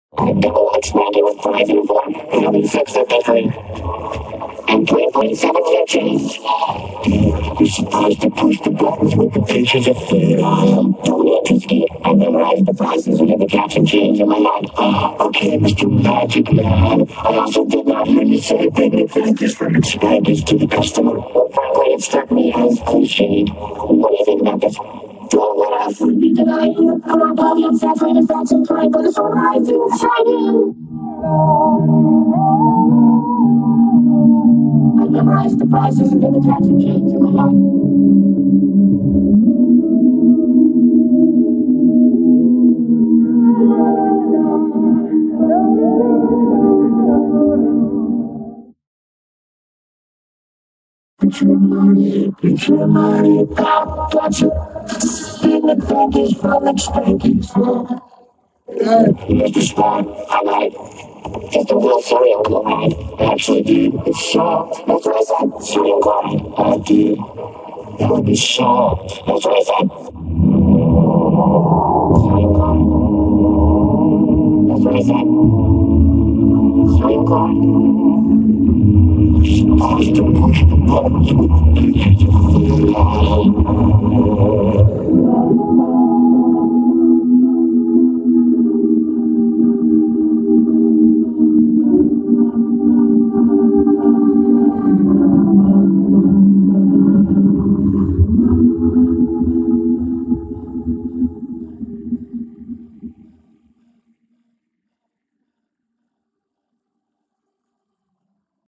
I'm double expanded with 5 and 4, and only 6 of bakery. And 3.7 year change. You're supposed to push the buttons with the pictures of food. Don't need to ski. I memorize the prices whenever caption change in my mind. Okay, Mr. Magic Man. I also did not hear you say big new factors from expanders to the customer. But frankly, it struck me as cliched. What do you think about this? Don't let us be denied you. I'm not body obsessed with facts and crime, but it's alright to shining. I memorize the prices and the caption change in my mind. It's your money, pop, gotcha. Spin the fingers from expanders. Here's the spot, I like. Just a real cereal grind. Actually, dude, it's soft. That's what I said. Cereal grind. Dude, it would be soft. That's what I said. Cereal grind. That's what I said. Cereal grind. Supposed to push the buttons with the